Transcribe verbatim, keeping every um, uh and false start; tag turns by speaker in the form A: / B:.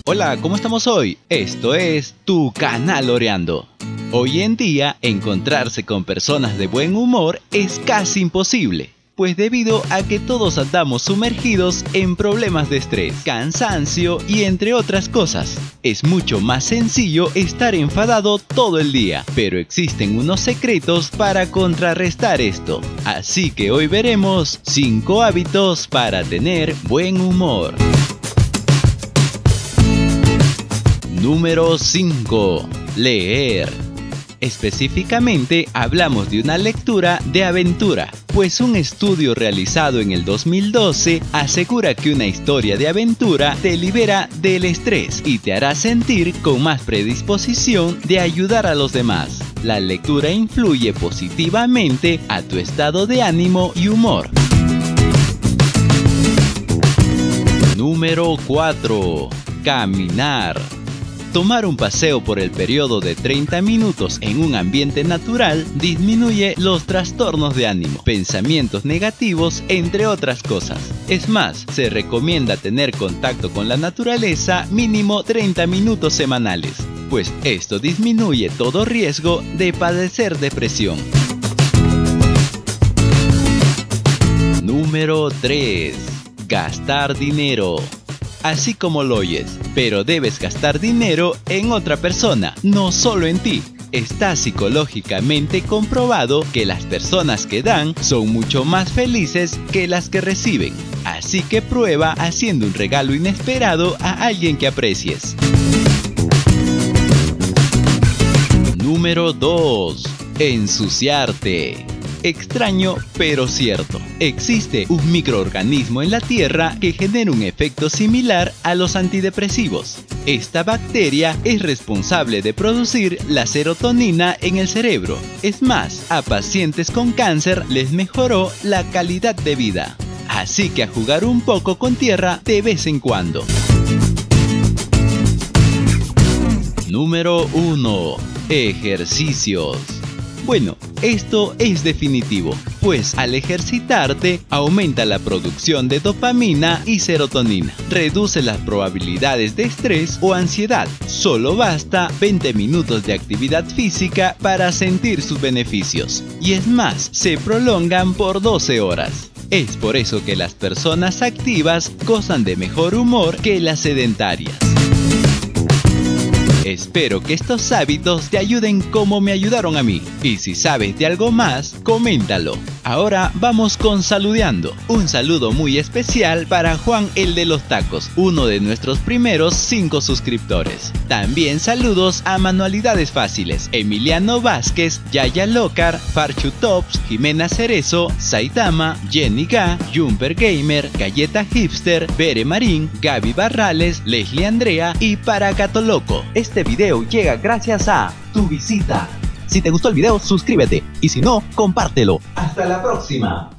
A: Hola, ¿cómo estamos hoy? Esto es tu canal Oreando. Hoy en día, encontrarse con personas de buen humor es casi imposible, pues debido a que todos andamos sumergidos en problemas de estrés, cansancio y entre otras cosas, es mucho más sencillo estar enfadado todo el día, pero existen unos secretos para contrarrestar esto. Así que hoy veremos cinco hábitos para tener buen humor. Número cinco. Leer. Específicamente hablamos de una lectura de aventura, pues un estudio realizado en el dos mil doce asegura que una historia de aventura te libera del estrés y te hará sentir con más predisposición de ayudar a los demás. La lectura influye positivamente a tu estado de ánimo y humor. Número cuatro. Caminar. Tomar un paseo por el periodo de treinta minutos en un ambiente natural disminuye los trastornos de ánimo, pensamientos negativos, entre otras cosas. Es más, se recomienda tener contacto con la naturaleza mínimo treinta minutos semanales, pues esto disminuye todo riesgo de padecer depresión. Número tres. Gastar dinero. Así como lo oyes, pero debes gastar dinero en otra persona, no solo en ti. Está psicológicamente comprobado que las personas que dan son mucho más felices que las que reciben. Así que prueba haciendo un regalo inesperado a alguien que aprecies. Número dos. Ensuciarte. Extraño, pero cierto. Existe un microorganismo en la Tierra que genera un efecto similar a los antidepresivos. Esta bacteria es responsable de producir la serotonina en el cerebro. Es más, a pacientes con cáncer les mejoró la calidad de vida. Así que a jugar un poco con tierra de vez en cuando. Número uno. Ejercicios. Bueno, esto es definitivo, pues al ejercitarte aumenta la producción de dopamina y serotonina, reduce las probabilidades de estrés o ansiedad. Solo basta veinte minutos de actividad física para sentir sus beneficios, y es más, se prolongan por doce horas. Es por eso que las personas activas gozan de mejor humor que las sedentarias. Espero que estos hábitos te ayuden como me ayudaron a mí. Y si sabes de algo más, coméntalo. Ahora vamos con Saludeando. Un saludo muy especial para Juan el de los tacos, uno de nuestros primeros cinco suscriptores. También saludos a Manualidades Fáciles, Emiliano Vázquez, Yaya Locar, Farchu Tops, Jimena Cerezo, Saitama, Jenny Ga, Jumper Gamer, Galleta Hipster, Bere Marín, Gaby Barrales, Leslie Andrea y Paracato Loco. Este video llega gracias a tu visita. Si te gustó el video, suscríbete y si no, compártelo. ¡Hasta la próxima!